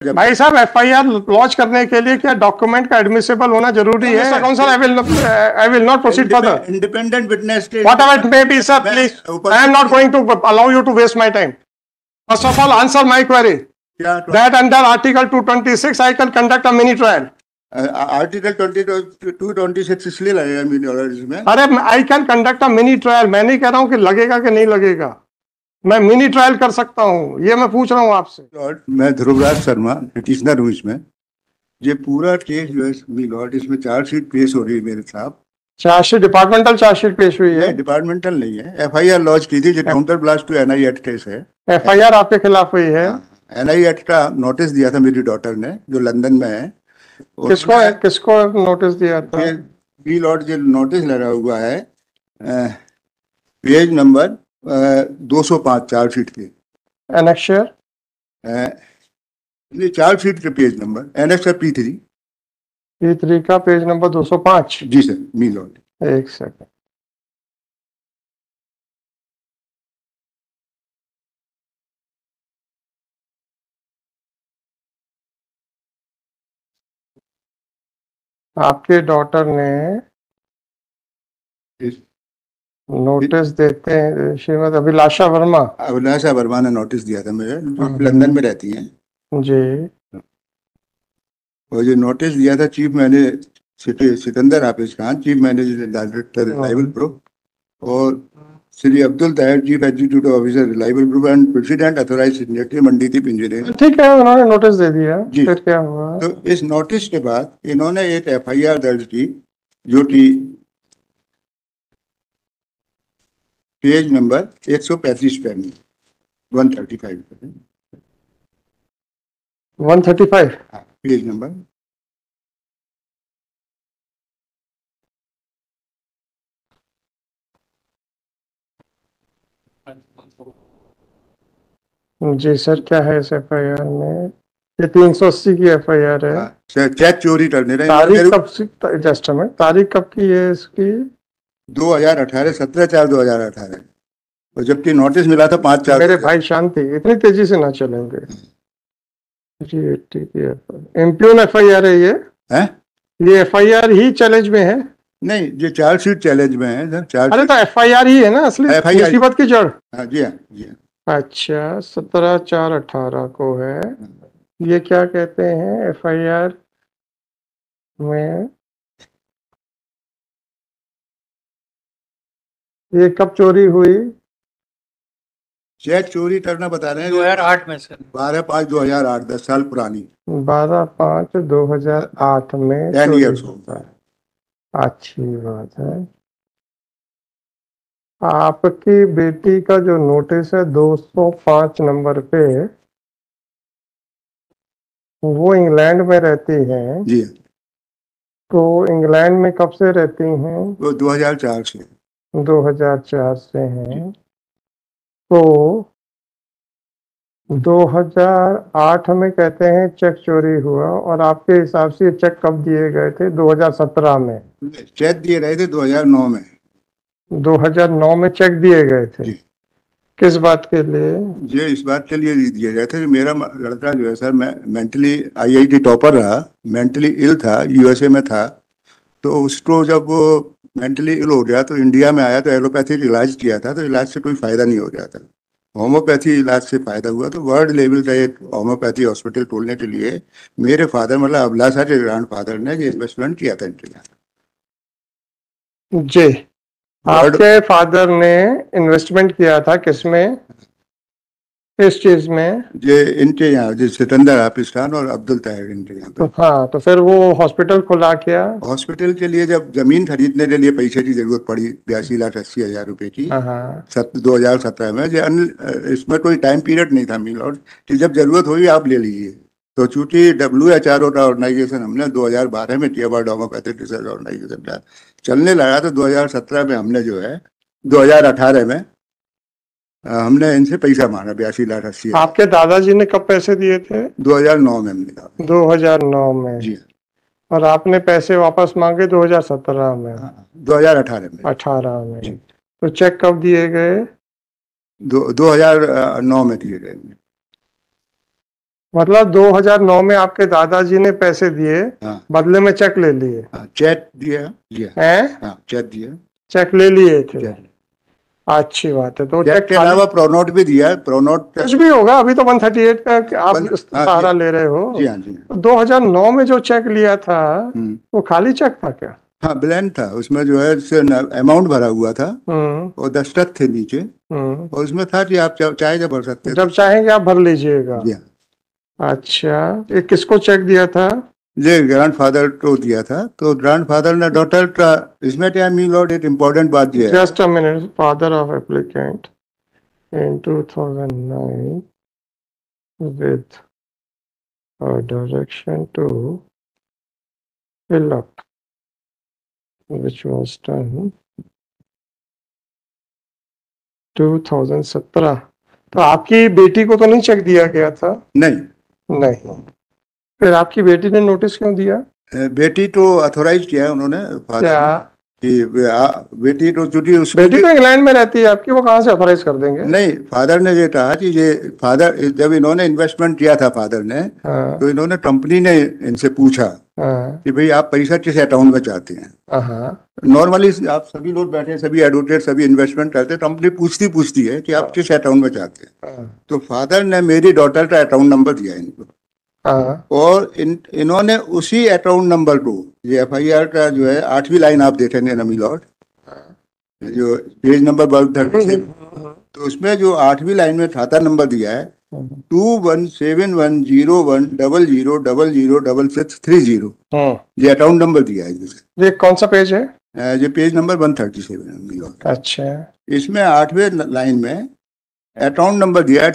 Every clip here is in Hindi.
भाई साहब एफआईआर लॉन्च करने के लिए क्या डॉक्यूमेंट का एडमिसिबल होना जरूरी है? Counsel, I will not proceed further. Independent witness Whatever it may be, sir, please. I am not going to allow you to waste my time. First of all, answer my query. That under Article 226, I can conduct a mini trial. Article 226 इसलिए लगेगा मिनी ट्रायल इसमें? अरे I can conduct a mini trial. मैं नहीं कह रहा हूँ कि लगेगा कि नहीं लगेगा, मैं मिनी ट्रायल कर सकता हूँ, ये मैं पूछ रहा हूँ आपसे। मैं ध्रुवराज शर्मा पिटिशनर हूँ इसमें। ये पूरा केस जो है मी लॉर्ड, इसमें चार्जशीट पेश हो रही है मेरे खिलाफ। चार्जशीट डिपार्टमेंटल चार्जशीट पेश हुई है? डिपार्टमेंटल नहीं है, एफआईआर लॉन्च की थी जो counter blast to NI act case है। एफआईआर आपके खिलाफ हुई है? एनआई एक्ट का नोटिस दिया था मेरी डॉटर ने जो लंदन में है। किसको नोटिस दिया था? मी लॉर्ड जो नोटिस लगा हुआ है पेज नंबर 205 चार्जशीट के एनेक्शर, चार्जशीट के पेज नंबर एनेक्शर P3 का पेज नंबर 205। जी सर मी लॉर्ड। एक सेकंड। आपके डॉटर ने नोटिस देते हैं श्रीमती अभिलाषा वर्मा ने नोटिस दिया था मुझे, लंदन में रहती हैं जी। और जो नोटिस दिया था chief manager Sikandar Hafiz Khan, chief manager director Reliable Group, और Shri Abdul Tahir chief executive officer Reliable Group and president authorised signatory Mandideep engineering. ठीक है, उन्होंने नोटिस दे दिया, फिर क्या हुआ? तो इस नोटिस के बाद इन्होंने एक एफआईआर दर्ज की जो कि पेज नंबर 135 पे 135 पेज नंबर। जी सर, क्या है इस एफआईआर में? ये 380 की एफआईआर है। चेक चोरी करने रहे। तारीख कब से? जस्ट में तारीख कब की है इसकी? 2018 17/4/2018, और जबकि नोटिस मिला था 5/4। मेरे भाई शांति, इतनी तेजी से ना चलेंगे। इम्प्यून एफआईआर है ये एफआईआर ही चैलेंज में है? नहीं, ये चार्जशीट चैलेंज में है सर। अरे तो एफआईआर ही है ना असली मुसीबत की जड़? जी हाँ। अच्छा, 17/4/18 को है। ये क्या कहते हैं एफआईआर में? ये कब चोरी हुई? चेक चोरी करना बता रहे हैं 2008 में सर। 12/5/2008, 10 साल पुरानी। 12/5/2008 में 10 ईयर्स होता है। अच्छी बात है। आपकी बेटी का जो नोटिस है 205 नंबर पे, वो इंग्लैंड में रहती हैं जी। तो इंग्लैंड में कब से रहती हैं? वो 2004 से। 2004 से हैं। तो 2008 में कहते हैं चेक चोरी हुआ, और आपके हिसाब से चेक कब दिए गए थे? 2017 में। चेक दिए गए थे 2009 में। 2009 में चेक दिए गए थे? किस बात के लिए? ये इस बात के लिए दिए गए थे कि मेरा लड़का जो है सर, मैं मेंटली IIT टॉपर रहा, मेंटली इल था, USA में था। तो उसको जब वो मेंटली इल हो गया तो इंडिया में आया तो एलोपैथिक इलाज किया था, तो इलाज से कोई फायदा नहीं हो रहा था। होम्योपैथी इलाज से फायदा हुआ, तो वर्ल्ड लेवल का एक होम्योपैथी हॉस्पिटल खोलने के लिए मेरे फादर मतलब अभिलाषा के ग्रैंड फादर ने ये इन्वेस्टमेंट किया था इंडिया। जी, आपके फादर ने इन्वेस्टमेंट किया था किसमें, इस चीज में? ये इनके यहाँ जो सिकंदर हाफिज खान और अब्दुल ताहिर इनके यहाँ पे। हाँ, तो फिर वो हॉस्पिटल खुला क्या? हॉस्पिटल के लिए जब जमीन खरीदने के लिए पैसे की जरूरत पड़ी 82,80,000 रुपए की 2017 में। इसमें कोई टाइम पीरियड नहीं था मिलॉर्ड कि जब जरूरत हुई आप ले लीजिए। तो चूंकि WHO का ऑर्गेनाइजेशन हमने 2012 में किया, वर्ल्ड होम्योपैथिक रिसर्च ऑर्गेनाइजेशन का चलने लगा, तो 2017 में हमने जो है 2018 में हमने इनसे पैसा मांगा 82,80,000। आपके दादाजी ने कब पैसे दिए थे? 2009 में हमने कहा। 2009 में? जी। और आपने पैसे वापस मांगे 2017 में? 2018 में। 18 में। तो चेक कब दिए गए? 2009 में दिए गए। मतलब 2009 में आपके दादाजी ने पैसे दिए, हाँ, बदले में चेक ले लिए। हाँ, चेक दिया हैं? हाँ, चेक दिया, चेक ले लिए थे। चेक। अच्छी बात है। तो चेक के अलावा प्रोनोट भी दिया, प्रोनोट कुछ भी होगा। अभी तो 138 का आप सहारा ले रहे हो। जी हाँ, जी हाँ। 2009 में जो चेक लिया था वो खाली चेक था क्या? हाँ, ब्लैंक था। उसमें जो है अमाउंट भरा हुआ था और दस्तखत थे नीचे, और उसमें था कि आप चाहे जब भर सकते थे। जब चाहेंगे आप भर लीजिएगा। जी हाँ। अच्छा, ये किसको चेक दिया था? ये ग्रैंडफादर को दिया था। तो ग्रैंडफादर ने डॉटर का, इसमें क्या मी लॉर्ड एक इम्पोर्टेंट बात ये है। Just a minute. Father of applicant in 2009 with a direction to fill up, which was done 2017। तो आपकी बेटी को तो नहीं चेक दिया गया था? नहीं। फिर आपकी बेटी ने नोटिस क्यों दिया? बेटी तो ऑथोराइज किया है उन्होंने, क्या कि बेटी तो चूंकि बेटी तो इंग्लैंड में रहती है आपकी, वो कहाँ से ऑथराइज कर देंगे? नहीं, फादर ने ये कहा कि ये फादर जब इन्होंने इन्वेस्टमेंट किया था फादर ने, तो इन्होंने कंपनी ने इनसे पूछा कि भाई आप पैसा किस अकाउंट में चाहते हैं। नॉर्मली आप सभी लोग बैठे हैं, सभी एडवोकेट, सभी इन्वेस्टमेंट करते हैं, कंपनी पूछती है कि आप किस अकाउंट में चाहते हैं। तो फादर ने मेरी डॉटर का अकाउंट नंबर दिया इनको, और इन्होंने उसी अकाउंट नंबर को, ये FIR का जो है 8वीं लाइन आप देखेंगे ना मी लॉर्ड, जो पेज नंबर 37, तो उसमें जो 8वीं लाइन में खाता नंबर दिया है 21710100006630, ये अकाउंट नंबर दिया है। ये कौन सा पेज है? ये पेज नंबर 137 है मी लॉर्ड। अच्छा, इसमें 8वें लाइन में अकाउंट नंबर दिया है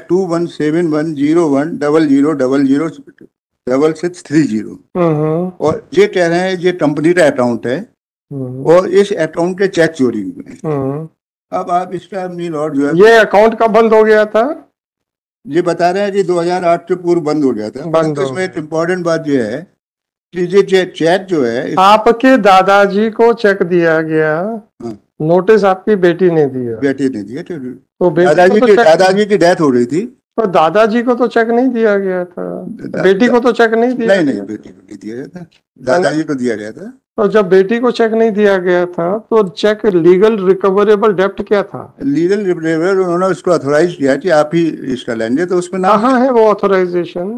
21710100006630, और ये कह रहे हैं ये कंपनी का अकाउंट है और इस अकाउंट के चेक चोरी हुए हैं। अब आप इसका मी लॉर्ड जो है, ये अकाउंट कब बंद हो गया था? ये बता रहे हैं कि 2008 के पूर्व बंद हो गया था। तो इसमें एक इम्पोर्टेंट बात ये है कि ये चेक जो है, आपके दादाजी को चेक दिया गया, नोटिस आपकी बेटी ने दिया। बेटी ने दिया। तो दादाजी की डेथ हो रही थी, तो दादाजी को तो चेक नहीं दिया गया था, बेटी को तो चेक नहीं दिया? नहीं, बेटी को नहीं दिया गया था, दादाजी को दिया गया था। तो जब बेटी को चेक नहीं दिया गया था तो चेक लीगल रिकवरेबल डेब्ट क्या था? लीगल रिकवरेबल, उन्होंने उसको ऑथोराइज किया कि आप ही इसका लेंगे, तो उसमें नाम कहाँ है वो ऑथोराइजेशन?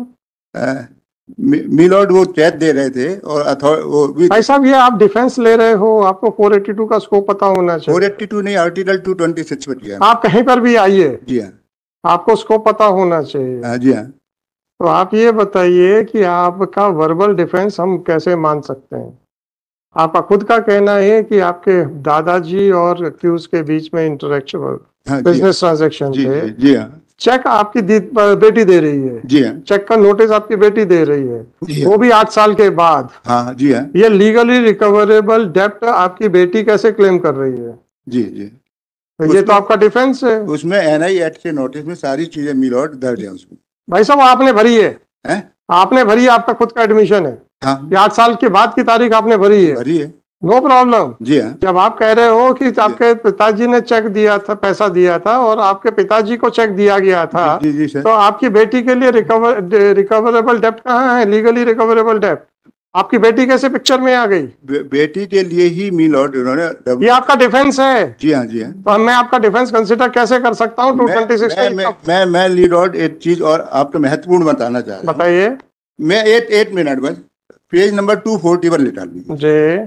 मी लॉर्ड वो चेक दे रहे थे, और वो भाई साहब, ये आप डिफेंस ले रहे हो, आपको 482 का स्कोप पता होना चाहिए। 482 नहीं, आर्टिकल 226 पर किया। आप कहीं पर भी आइए, जी हाँ, आपको स्कोप पता होना चाहिए। जी हाँ। तो आप ये बताइए कि आपका वर्बल डिफेंस हम कैसे मान सकते हैं? आपका खुद का कहना है कि आपके दादाजी और एक्यूज के बीच में इंटरेक्शन, बिजनेस ट्रांजैक्शन थे। जी हाँ। चेक आपकी बेटी दे रही है। जी हाँ। चेक का नोटिस आपकी बेटी दे रही है, वो भी 8 साल के बाद। हाँ, जी हाँ। ये लीगली रिकवरेबल डेब्ट आपकी बेटी कैसे क्लेम कर रही है? जी, जी। तो ये तो आपका डिफेंस है। उसमें NI एक्ट के नोटिस में सारी चीजें मी लॉर्ड दर्ज है उसमें। भाई साहब, आपने भरी है? आपने भरी है, आपका खुद का एडमिशन है। हाँ। ये 8 साल के बाद की तारीख आपने भरी है। No problem. जी हाँ। जब आप कह रहे हो कि आपके पिताजी ने चेक दिया था, पैसा दिया था, और आपके पिताजी को चेक दिया गया था, जी सर। तो आपकी बेटी के लिए रिकवरेबल डेब्ट कहाँ है? लीगली रिकवरेबल डेब्ट आपकी बेटी कैसे पिक्चर में आ गई? बेटी के लिए ही मी लॉर्ड उन्होंने, ये आपका डिफेंस है। जी हाँ, जी हाँ। तो मैं आपका डिफेंस कंसिडर कैसे कर सकता हूँ? 226 मैं ली लॉर्ड एक चीज और आपको महत्वपूर्ण बताना चाह रहा हूँ। बताइए। मैं एक मिनट बस, पेज नंबर 240 पर निकाल लीजिए जी।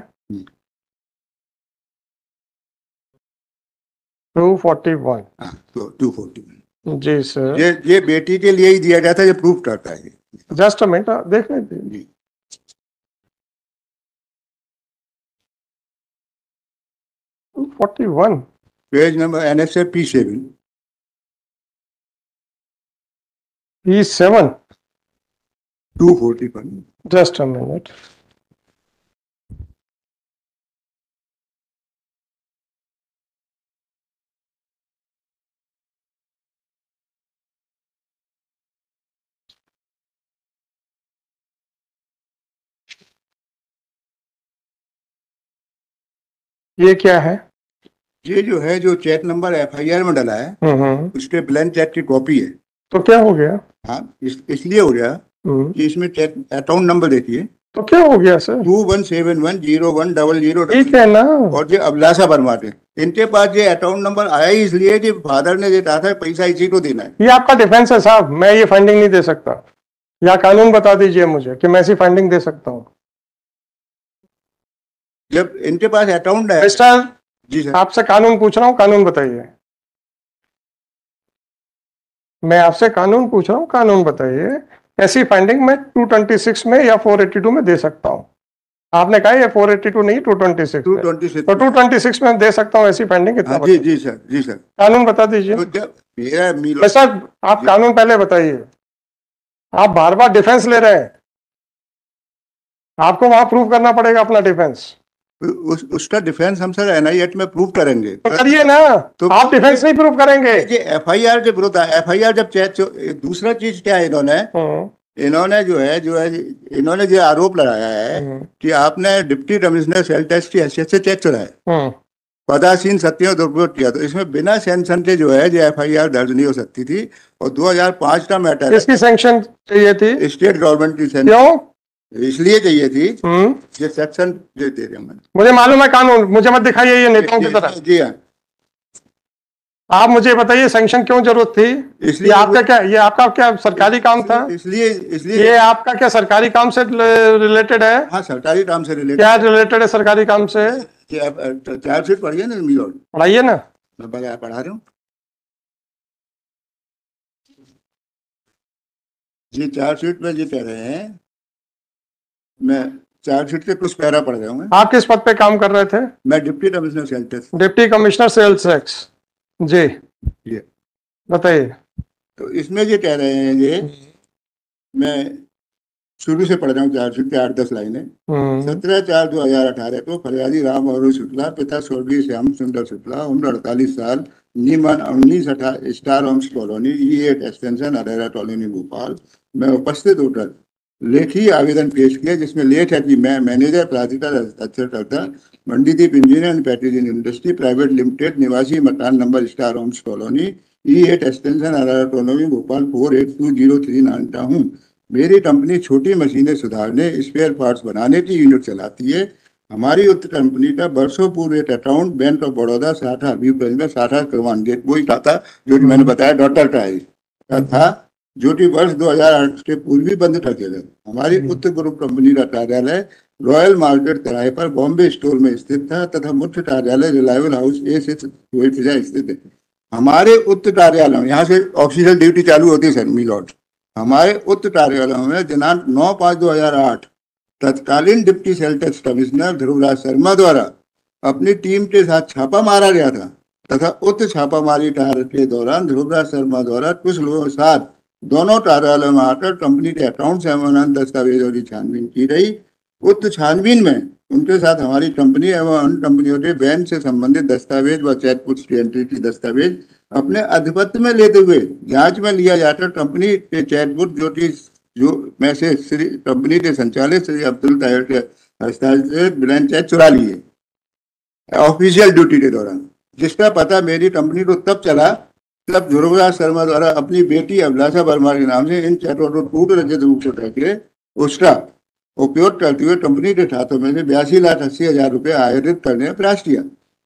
241। तो 241 जी सर। ये बेटी के लिए ही दिया गया था, ये प्रूफ करता है। जस्ट अ मिनट, देख लीजिए। 241 page number NSA P7 P7 241। Just a minute. ये क्या है? ये जो है, जो चेक नंबर FIR में डला है, उसके ब्लैंक चेक की कॉपी है। तो क्या हो गया? हाँ, इसलिए हो गया कि इसमें अकाउंट नंबर देखिए, तो क्या हो गया सर? 21710100। ठीक है ना। और जो अभिलाषा वर्मा थे, इनके पास ये अकाउंट नंबर आया ही इसलिए कि फादर ने ये कहा था पैसा इसी को देना है। ये आपका डिफेंस है साहब, मैं ये फंडिंग नहीं दे सकता, या कानून बता दीजिए मुझे कि मैं ऐसी फंडिंग दे सकता हूँ। जब इनके पास अकाउंट है। मिस्टर जी सर, आपसे कानून पूछ रहा हूँ, कानून बताइए। मैं आपसे कानून पूछ रहा हूँ, कानून बताइए। ऐसी फंडिंग मैं 226 में या 482 में दे सकता हूँ। आपने कहा ये 482 नहीं, 226 तो 226 में दे सकता हूँ ऐसी फंडिंग। कितना? जी जी सर, जी सर, कानून बता दीजिए। तो सर आप कानून पहले बताइए, आप बार बार डिफेंस ले रहे हैं, आपको वहां प्रूव करना पड़ेगा अपना डिफेंस। उसका डिफेंस हम सर एनआई एक्ट में प्रूव करेंगे। तो करिए ना। तो आप डिफेंस नहीं प्रूव करेंगे। एफआईआर के विरुद्ध एफआईआर जब दूसरा चीज क्या है, इन्होंने जो है इन्होंने जो आरोप लगाया है कि आपने डिप्टी कमिश्नर सेल टैक्स की हैसियत से चेक चुराए, पदासीन सत्यों दुरुपयोग किया, तो इसमें बिना सैंक्शन के जो है एफआईआर दर्ज नहीं हो सकती थी। और 2005 का मैटर है। किसकी सैंक्शन चाहिए थी? स्टेट गवर्नमेंट की सैंक्शन। क्यों? इसलिए चाहिए थी ये सेक्शन दे रहे हैं। मुझे मालूम है कानून, मुझे मत दिखाइए ये नेताओं की तरह। जी हाँ, आप मुझे बताइए सैंक्शन क्यों जरूरत थी? इसलिए ये आपका क्या सरकारी काम था? इसलिए ये आपका क्या सरकारी काम से रिलेटेड है? हाँ, सरकारी काम से रिलेटेड। क्या रिलेटेड है सरकारी काम से? चार्जशीट पढ़िए ना, पढ़ाइए ना। मैं पढ़ा रहा हूँ जी। चार्जशीट में जी कह रहे हैं, मैं चार्जशीट के कुछ पैरा पढ़ रहा हूँ। आप किस पद पे काम कर रहे थे? मैं deputy commissioner sale tax. Deputy commissioner sale tax, जी बताइए। तो इसमें ये कह रहे हैं, ये मैं शुरू से पढ़ रहा हूँ चार्जशीट के 8-10 लाइनें। 17/4/2018 को फरियादी राम और शुक्ला, पिता स्वर्गीय श्याम सुंदर शुक्ला, उम्र 48 साल, नीमन 19 star homes colony, E8 extension, Arera colony, Bhopal में उपस्थित होकर लेखी आवेदन पेश किया, जिसमें लेख है कि मैं मैनेजर प्राधिकार हस्ताक्षरकर्ता Mandideep engineer and packaging industry private limited, निवासी मकान नंबर star homes colony, E8 extension, Arera colony, Bhopal 48203 मानता हूँ। मेरी कंपनी छोटी मशीनें सुधारने, स्पेयर पार्ट्स बनाने की यूनिट चलाती है। हमारी उत्तर कंपनी का वर्षों पूर्व एक अकाउंट बैंक ऑफ बड़ौदा शाखा अभी में शाखा क्रमांकित वही खाता जो कि मैंने बताया डॉक्टर का था, जो कि वर्ष 2008 के पूर्व ही बंद कर दिया गया। हमारी उत्तर ग्रुप कंपनी का कार्यालय रॉयल मार्केट किराए पर बॉम्बे स्टोर में स्थित था तथा मुख्य कार्यालय रिलायबल हाउस ए से स्थित है। हमारे उत्तर कार्यालय में यहाँ से ऑफिशियल ड्यूटी चालू होती है सर मिलॉर्ड। हमारे उत्तर कार्यालय में दिनांक 9/5/2008 तत्कालीन deputy sale tax commissioner Dhruvraj Sharma द्वारा अपनी टीम के साथ छापा मारा गया था तथा उक्त छापामारी कार्य के दौरान ध्रुवराज शर्मा द्वारा कुछ लोगों के साथ दोनों कार्यालयों में आकर कंपनी के अकाउंट से संबंधित दस्तावेजों की छानबीन की गई। उक्त छानबीन में उनके साथ हमारी कंपनी एवं अन्य कंपनियों के बैंक से संबंधित दस्तावेज व चेकबुक्स की एंट्री की दस्तावेज अपने अधिपत्य में लेते हुए जांच में लिया जाकर कंपनी के चेकबुक जो में से श्री कंपनी के संचालक श्री अब्दुल ताहिर के हस्ताक्षरित ब्लैंक चेक चुरा लिए ऑफिशियल ड्यूटी के दौरान, जिसका पता मेरी कंपनी को तब चला तब ध्रुवराज शर्मा द्वारा अपनी बेटी अभिलाषा वर्मा के नाम से इन चेकों को टूट रचित रूप से करके उसका उपयोग करते हुए कंपनी के खातों में से 82,80,000 रुपये आयोजित करने का प्रयास किया।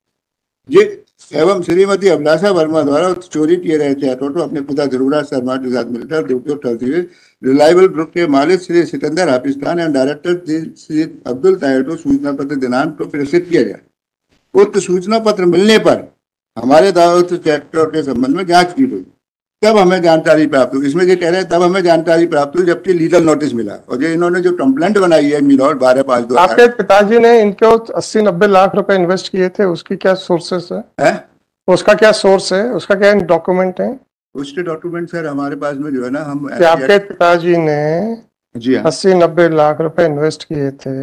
ये एवं श्रीमती अभिलाषा वर्मा द्वारा चोरी किए गए चेकों को अपने पिता ध्रुवराज शर्मा के साथ मिलकर उपयोग करते हुए रिलायबल ग्रुप के मालिक श्री सिकंदर हाफिज खान एवं डायरेक्टर श्री अब्दुल ताहिर को सूचना पत्र दिनांक को प्रेषित किया गया। उक्त सूचना पत्र मिलने पर हमारे दावत चैप्टर के संबंध में जांच की गई, तब हमें जानकारी प्राप्त हुई। इसमें ये कह रहे हैं तब हमें जानकारी प्राप्त हुई जबकि लीगल नोटिस मिला। और जो इन्होंने जो कंप्लेंट बनाई है मिलॉर्ड 12/5/2008, आपके पिताजी ने इनको 80-90 लाख रुपए इन्वेस्ट किए थे, उसकी क्या सोर्सेस है? उसका क्या सोर्स है, उसका क्या डॉक्यूमेंट है? उसके डॉक्यूमेंट सर हमारे पास में जो है ना, हम आपके पिताजी ने जी 80-90 लाख रुपए इन्वेस्ट किए थे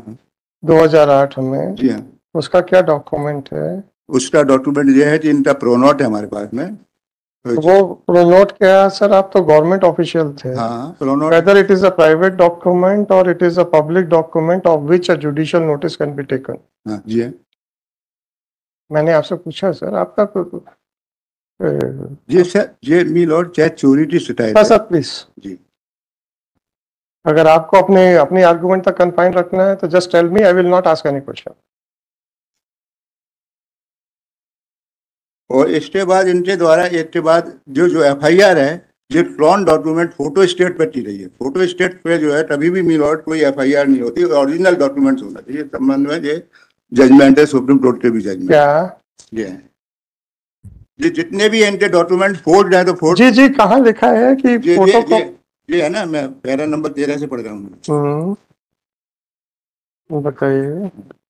2008 में, जी हाँ, उसका क्या डॉक्यूमेंट है? उसका डॉक्यूमेंट ये है कि इनका प्रोनोट है हमारे पास में। तो वो प्रोनोट क्या है सर? आप तो गवर्नमेंट ऑफिशियल थे। हाँ, pronote whether it is a private document और it is a public document of which a judicial notice can be taken. हाँ जी है। मैंने आपसे पूछा सर, आपका जी सर, ये मी लॉर्ड चेक चोरी की शिकायत सर प्लीज जी। अगर आपको अपनी आर्गुमेंट तक कन्फाइन रखना है तो just tell me, I will not ask any question. और इसके बाद इनके द्वारा एक के बाद जो एफआईआर है, जो क्लोन डॉक्यूमेंट फोटो स्टेट पर की रही है। फोटो स्टेट पे जो है कभी भी मी लॉर्ड कोई एफआईआर नहीं होती, ओरिजिनल डॉक्यूमेंट्स होना चाहिए। संबंध में ये जजमेंट है सुप्रीम कोर्ट के भी जजमेंट। क्या ये है, ये जितने भी इनके डॉक्यूमेंट फोर्ड है तो फोर्ड। जी जी, कहाँ लिखा है कि फोटो को? ये है ना, मैं पैरा नंबर 13 से पढ़ रहा हूँ। बताइए।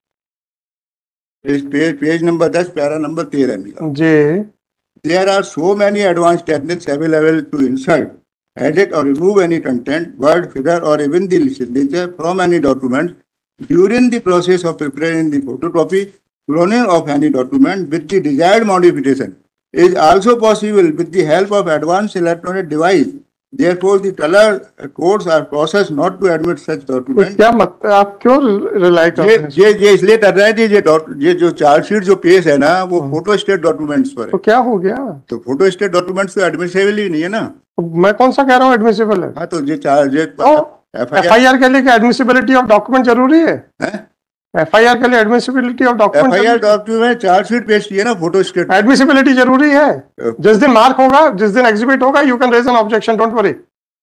पेज नंबर 10 पैरा नंबर 13 में जी। There are so many advanced techniques available to insert, edit or remove any content, word, figure or even the signature from any document during the process of preparing the photocopy. Cloning of any document with the desired modification is also possible with the help of advanced electronic device. Therefore, the color codes are processed not to admit such document. क्या मतलब, आप क्यों रिलाई कर रहे हैं? ये इसलिए कर रहे हैं कि ये जो चार्जशीट जो पेश है ना, वो फोटो स्टेट डॉक्यूमेंट्स पर है। तो क्या हो गया? तो फोटो स्टेट डॉक्यूमेंट्स तो एडमिसिबल ही नहीं है ना। मैं कौन सा कह रहा हूँ एडमिसिबल है? हाँ, तो ये चार्ज एफआईआर के लिए एडमिसिबिलिटी ऑफ डॉक्यूमेंट जरूरी है? एफआईआर के लिए admissibility of document, FIR document chargesheet पेश की है ना, फोटो स्टेट एडमिसिबिलिटी जरूरी है। जिस दिन मार्क होगा, जिस दिन एग्जीक्यूट होगा, you can raise an objection, don't worry.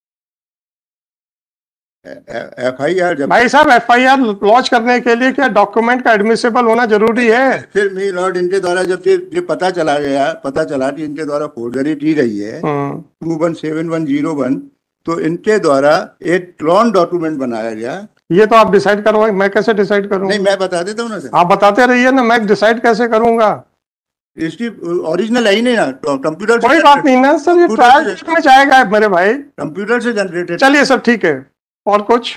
FIR भाई साहब, एफआईआर लॉन्च करने के लिए क्या डॉक्यूमेंट का एडमिसिबल होना जरूरी है? फिर मी लॉर्ड इनके द्वारा जब ये पता चला कि इनके द्वारा फोर्जरी की गई है 217101, तो इनके द्वारा एक क्लोन डॉक्यूमेंट बनाया गया। ये तो आप डिसाइड करो, मैं कैसे डिसाइड करूंगा? नहीं, मैं बता देता हूँ ना सर। आप बताते रहिए ना, मैं डिसाइड कैसे करूंगा? इसकी ओरिजिनल है ही नहीं ना, कंप्यूटर से। कोई बात नहीं ना सर, ये ट्रायल में जाएगा मेरे भाई, कंप्यूटर से जनरेटेड। चलिए सर, ठीक है। और कुछ?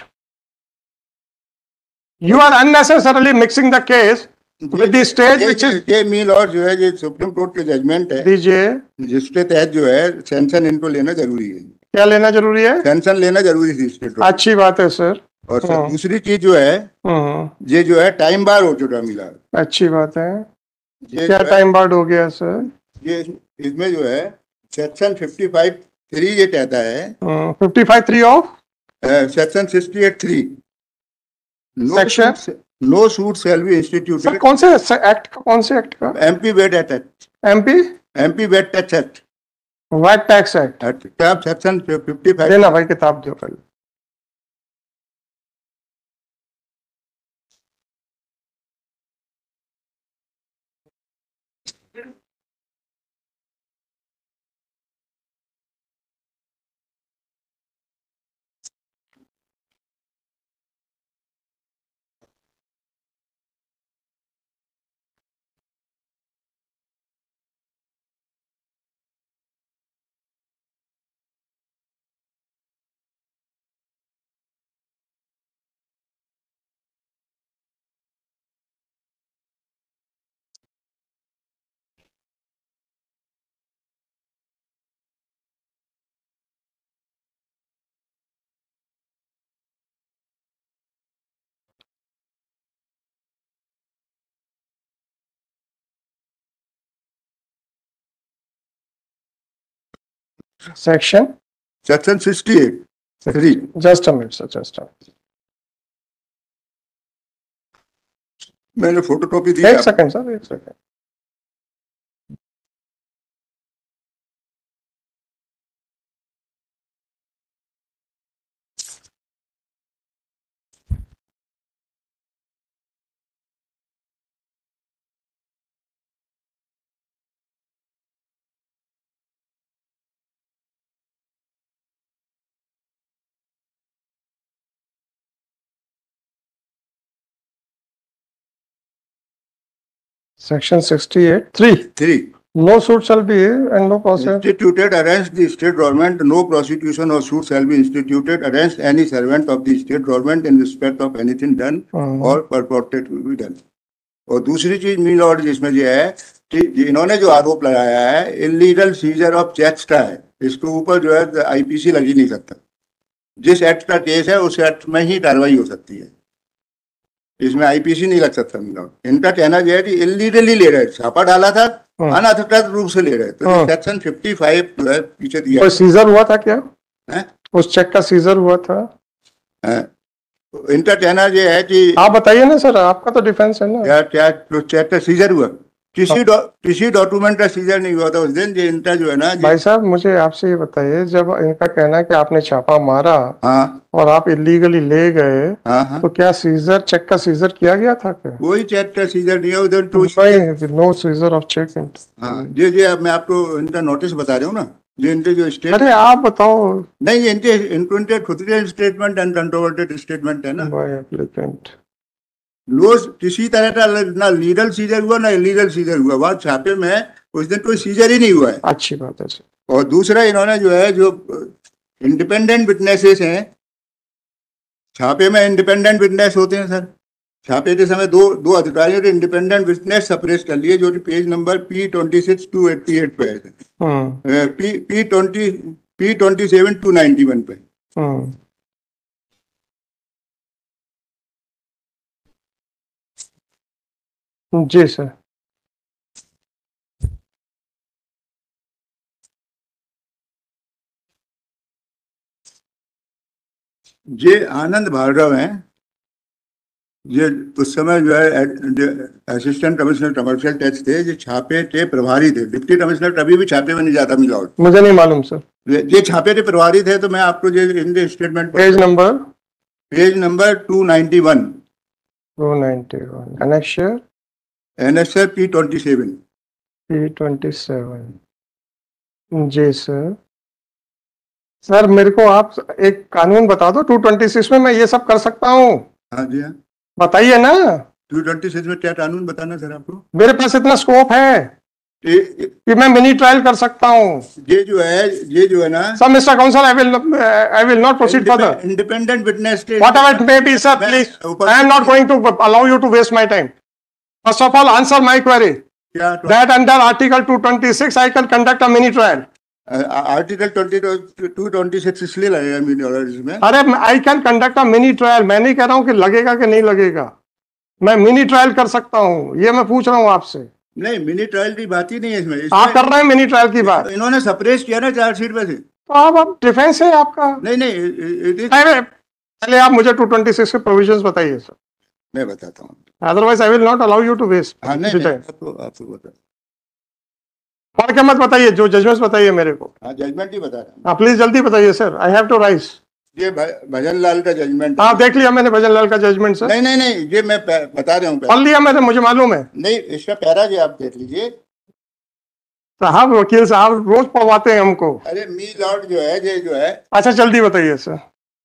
You are unnecessarily mixing the case with the stage which is. ये मी लॉर्ड जो है, ये सुप्रीम कोर्ट के जजमेंट है, दीजिए, जिसके तहत जो है सेंशन इनको लेना जरूरी है। क्या लेना जरूरी है? सेंशन लेना जरूरी थी स्टेट। अच्छी बात है सर। और सर दूसरी चीज जो है, ये जो है टाइम बार हो चुका मिला। अच्छी बात है। क्या टाइम बार हो गया सर? ये इसमें जो है सेक्शन 55(3) ये कहता है, 55(3) of section 68(3) section no suit shall be instituted. कौन से एक्ट का? कौन से एक्ट का? MP VAT act. MP VAT tax act. VAT tax act. किताब सेक्शन 55। देना भाई, किताब दो पहले। Section 68(3). Just a minute, sir. Just a minute. मैंने फोटोकॉपी दी। एक सेकंड सर, एक second. Section 68(3). No suit shall be and no process instituted against the state government. No prosecution or suit shall be instituted against any servant of the state government in respect of anything done or purported to be done. और दूसरी चीज मी लॉर्ड जिसमें जो है कि इन्होंने जो आरोप लगाया है इलीगल सीजर ऑफ चेक्स का है, इसके ऊपर जो है आईपीसी लग ही नहीं सकता। जिस एक्ट का केस है उस एक्ट में ही कार्रवाई हो सकती है, इसमें आईपीसी नहीं लग सकता। इनका कहना यह है कि इलीगली ले रहे, छापा डाला था अनधिकृत रूप से ले रहे, तो सेक्शन 55 जो है पीछे दिया। कोई सीजर हुआ था क्या है? उस चेक का सीजर हुआ था? इनका कहना ये है कि आप बताइए ना सर, आपका तो डिफेंस है ना। क्या चेक का सीजर हुआ? किसी डॉक्यूमेंट का सीजर नहीं हुआ था उस दिन। ये इनका जो है ना भाई साहब, मुझे आपसे ये बताइए, जब इनका कहना है कि आपने छापा मारा, हाँ, और आप इलीगली ले गए, हाँ, तो क्या सीजर, चेक का सीजर किया गया था क्या? कोई चेक का सीजर नहीं है उधर तो। No seizure of cheque. हाँ, ये अब मैं आपको इनका नोटिस बता रहा हूँ ना, ये इनके जो स्टेटमेंट। अरे आप बताओ। नहीं, ये इनके खुद के स्टेटमेंट एंड कंट्रोवर्टेड स्टेटमेंट है ना। एप्लीकेंट किसी तरह का ना लीगल सीजर हुआ ना इलीगल सीजर हुआ। वहां छापे में उस दिन कोई सीजर ही नहीं हुआ है। अच्छी बात है। और दूसरा, इन्होंने जो है, जो इंडिपेंडेंट विटनेसेस हैं, छापे में इंडिपेंडेंट विटनेस होते हैं सर। छापे के समय दो अधिकारियों के इंडिपेंडेंट विटनेस सप्रेस कर लिए, जो कि पेज नंबर P26-288 पे है, P27-291 पे। जी सर। ये आनंद भार्गव हैं, ये उस समय जो है असिस्टेंट कमिश्नर कमर्शियल टैक्स थे, जो छापे के प्रभारी थे। डिप्टी कमिश्नर कभी भी छापे में नहीं जाता मिला, मुझे नहीं मालूम सर। ये छापे के प्रभारी थे। तो मैं आपको जो इनके statement page number 291 annexure P27 जी सर। सर मेरे को आप एक कानून बता दो, 226 में मैं ये सब कर सकता हूँ? हाँ जी, हाँ बताइए ना। 226 में क्या कानून बताना सर आपको? मेरे पास इतना स्कोप है कि मैं मिनी ट्रायल कर सकता हूँ। ये जो है ना सर, mister counsel, I will not proceed further. Independent witness whatever it may be sir, please, I am not going to allow you to waste my time. First of all, answer my query that under article 226 I can conduct a mini trial. Article 226 इसलिए लगेगा मिनी ट्रायल इसमें? अरे, I can conduct a mini trial. मैं नहीं कह रहा हूँ कि लगेगा कि नहीं लगेगा, मैं मिनी ट्रायल कर सकता हूँ, ये मैं पूछ रहा हूँ आपसे। नहीं, मिनी ट्रायल की बात ही नहीं है इसमें। आप कर रहे हैं मिनी ट्रायल की बात। इन्होंने सप्रेस किया ना चार्जशीट में से। तो आप डिफेंस है आपका। नहीं, पहले आप मुझे 226 के प्रोविजंस बताइए सर। मैं बताता हूँ, otherwise I will not allow you to waste. आपको बता, और क्या मत बताइए, जो जजमेंट बताइए मेरे को। हाँ, जजमेंट ही बता रहा हूँ। हाँ, प्लीज जल्दी बताइए sir, I have to rise. ये भजन लाल का जजमेंट। हाँ, देख लिया मैंने भजन लाल का जजमेंट सर। नहीं, ये मैं बता रहा हूँ। पढ़ लिया मैंने, मुझे मालूम है। नहीं, इसका पैरा जी आप देख लीजिए। साहब, वकील साहब रोज पढ़वाते हैं हमको। अरे मी लॉर्ड जो है, ये जो है। अच्छा, जल्दी बताइए sir.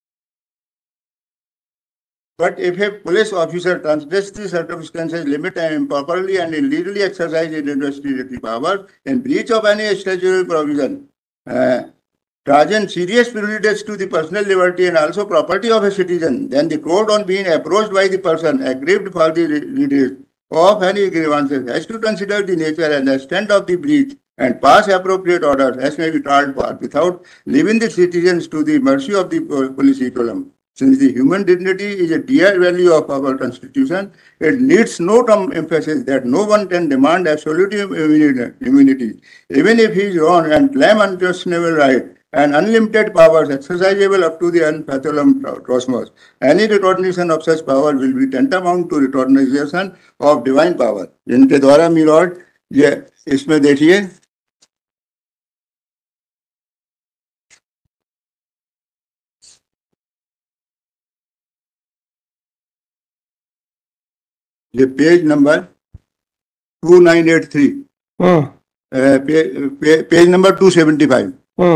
But if a police officer transgresses the circumstances limit and improperly and illegally exercises his investigative power in breach of any statutory provision, causing serious prejudice to the personal liberty and also property of a citizen, then the court, on being approached by the person aggrieved for the redress of any grievances, has to consider the nature and extent of the breach and pass appropriate orders as may be called for, without leaving the citizens to the mercy of the police column. Since the human dignity is a dear value of our Constitution, it needs no emphasis that no one can demand absolute immunity, even if he is wrong, and claim unquestionable right and unlimited powers exercisable up to the unfathomable cosmos. Any recognition of such power will be tantamount to recognition of divine power. इनके द्वारा मी लॉर्ड, ये इसमें देखिए, ये पेज नंबर 2983, पेज नंबर 275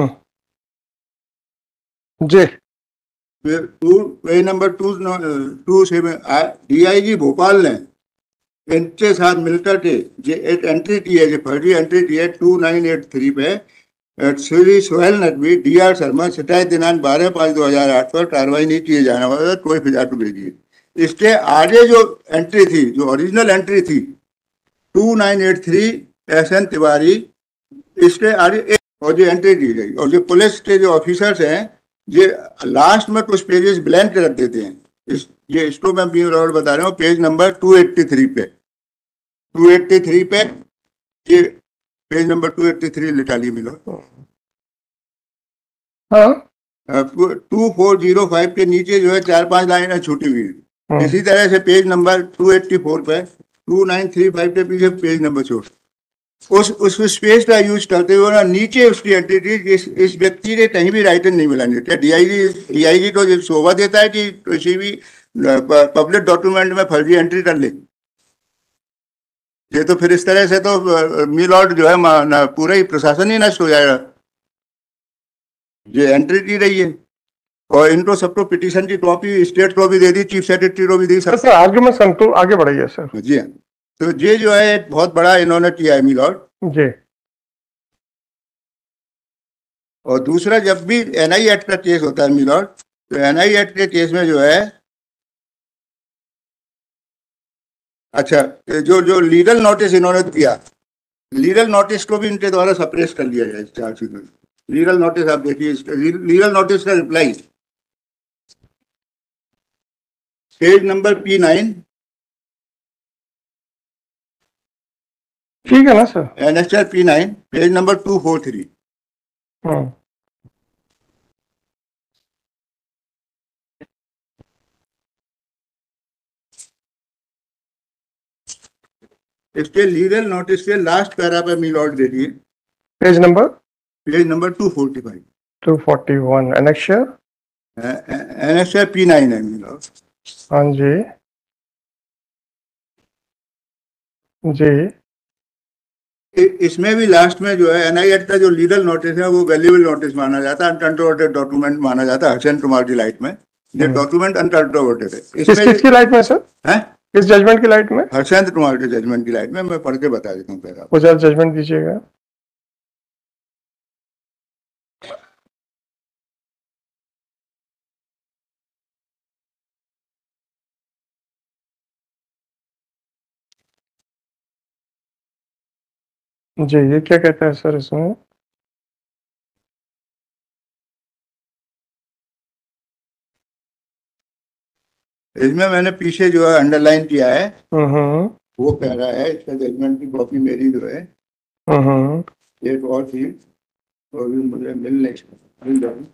जी, पेज नंबर 227। DIG भोपाल ने इनके साथ मिलकर के जो एक एंट्री की है, जो फर्जी एंट्री की है 2983 पे, श्री सोहेल नकवी, DR शर्मा, शिकायत दिनांक 12/5/2008 पर कार्रवाई नहीं किए जाने वाला कोई फिजा को भेजिए। इसके आगे जो एंट्री थी, जो ओरिजिनल एंट्री थी 2983 SN तिवारी, इसके आगे और जो एंट्री दी गई, और जो पुलिस के जो ऑफिसर्स हैं, ये लास्ट में कुछ पेजेस ब्लैंक रख देते हैं। ये इसको मैं बता रहा हूँ, पेज नंबर 283 पे ये पेज नंबर 283 लिखा ली मिलो। हाँ 2405 के नीचे जो है 4-5 लाइनें छूटी हुई। इसी तरह से पेज नंबर 284 पे 2935 के पीछे पेज नंबर छोड़ उस स्पेस का यूज करते हुए ना नीचे उसकी एंट्री थी कि इस व्यक्ति ने कहीं भी राइटर नहीं मिलानी। क्या डीआईजी तो शोभा देता है कि किसी भी पब्लिक डॉक्यूमेंट में फर्जी एंट्री कर ले। ये तो फिर इस तरह से तो मिलॉर्ड जो है पूरा ही प्रशासन ही नष्ट हो जाएगा। ये एंट्री की रही है और इनको सबको पिटीशन की कॉपी स्टेट को भी दे दी, चीफ सेक्रेटरी को भी दी। सर आर्गुमेंट कंट्रोल आगे बढ़ाइए सर। जी हाँ, तो ये जो है एक बहुत बड़ा इन्होंने किया है मिलॉर्ड जी। और दूसरा, जब भी एनआई एक्ट का केस होता है मिलॉर्ड, तो एनआई एक्ट के केस में जो है अच्छा जो लीगल नोटिस इन्होंने दिया, लीगल नोटिस को भी इनके द्वारा सप्रेस कर लिया जाए चार्जशीट में। लीगल नोटिस आप देखिए, लीगल नोटिस का रिप्लाई पेज नंबर P9, ठीक है ना sir? NHR P9 page number 243। इसके लीगल नोटिस के लास्ट पैरा पे मिलॉर्ड देखिए, पेज नंबर 245 241 एनेक्शर P9 है मिलॉर्ड। हाँ जी जी। इसमें भी लास्ट में जो है एनआई एक्ट का जो लीगल नोटिस है वो वैल्यूएबल नोटिस माना जाता है, अनकंट्रोवर्टेड डॉक्यूमेंट माना जाता है हसन कुमार की लाइट में। ये डॉक्यूमेंट अनकंट्रोवर्टेड है। किसकी लाइट में सर? हैं? किस जजमेंट की लाइट में? हर्षेंद्र कुमार के जजमेंट की लाइट में। मैं पढ़ के बता देता हूँ पहले। वो जरा जजमेंट दीजिएगा। जी, ये क्या कहता है सर इसमें? इसमें मैंने पीछे जो है अंडरलाइन किया है, वो कह रहा है, इसका जजमेंट की कॉपी मेरी जो है एक और थी तो भी मुझे मिल जाए।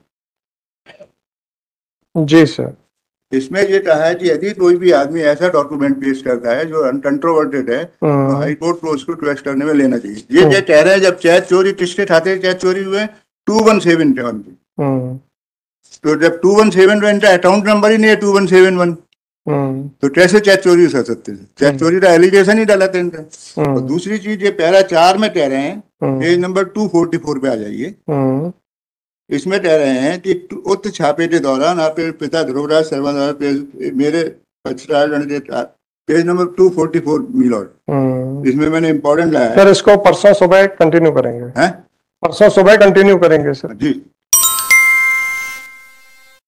जी सर। इसमें ये कहा है कि यदि कोई भी आदमी ऐसा डॉक्यूमेंट पेश करता है जो अनकंट्रोवर्टेड है तो हाई कोर्ट को उसको ट्रेस करने में लेना चाहिए। ये कह रहे हैं जब चैट चोरी किसके खाते चैट चोरी हुए 2171 के, तो जब 2171 इनका अकाउंट नंबर ही नहीं है 2171, तो कैसे चैट चोरी कर सकते हैं? चैट चोरी का एलिगेशन ही डाला था इनका। और दूसरी चीज ये पैरा 4 में कह रहे हैं, पेज नंबर 244 पे आ जाइए। इसमें कह रहे हैं कि उक्त छापे के दौरान आपके पिता ध्रुवराज शर्मा द्वारा मेरे पेज नंबर 244 मिलॉर्ड। इसमें मैंने इम्पोर्टेंट लाया है सर। इसको परसों सुबह कंटिन्यू करेंगे। हैं? परसों सुबह कंटिन्यू करेंगे सर। जी।